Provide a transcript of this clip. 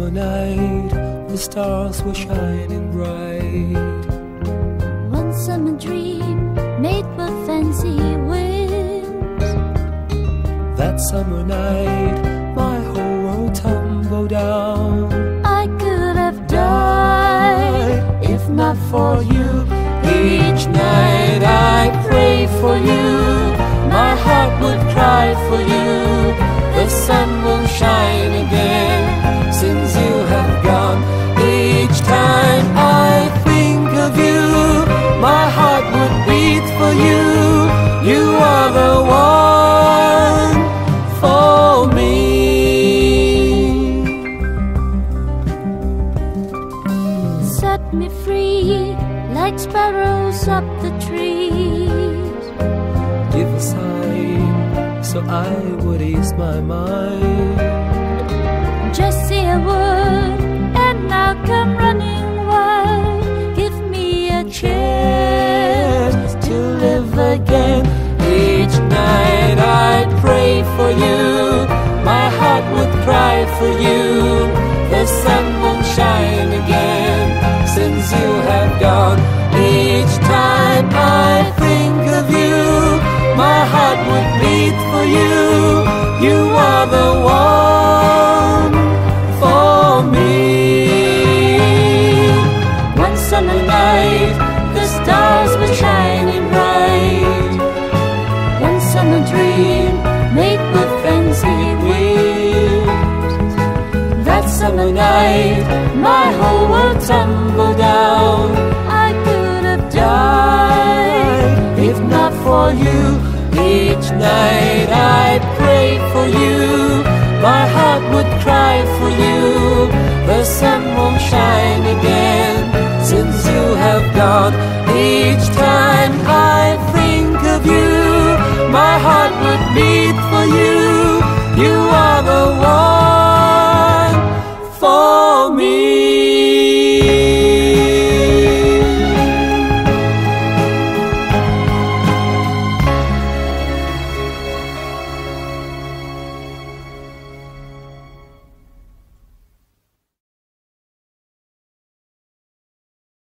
summer night, the stars were shining bright. One summer dream made with fancy whims. That summer night, my whole world tumbled down. I could have died if not for you. Each night I pray for you, my heart would cry for you. The sun will shine again since you have gone. Each time I think of you, my heart would beat for you. You are the one for me. Set me free like sparrows up the trees. Give a sign so I would ease my mind. Just say a word and I'll come running wild. Give me a chance to live again. Each night I'd pray for you, my heart would cry for you. The sun won't shine again since you have gone. Each time I think of you, my heart would beat for you. You are the one for me. One summer night, the stars were shining bright. One summer dream made with fancy whims. That summer night, my whole world tumbled down. I could have died if not for you. Each night I'd pray for you, my heart would cry for you. The sun won't shine again since you have gone.